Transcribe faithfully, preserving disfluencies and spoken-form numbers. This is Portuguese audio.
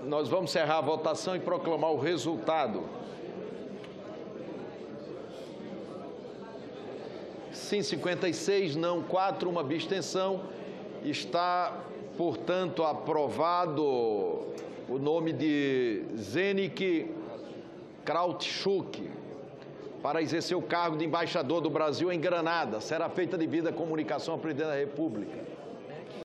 nós vamos encerrar a votação e proclamar o resultado. Sim, cinquenta e seis, não quatro, uma abstenção. Está, portanto, aprovado o nome de Zdeněk Krautchuk para exercer o cargo de embaixador do Brasil em Granada. Será feita devida comunicação ao presidente da República.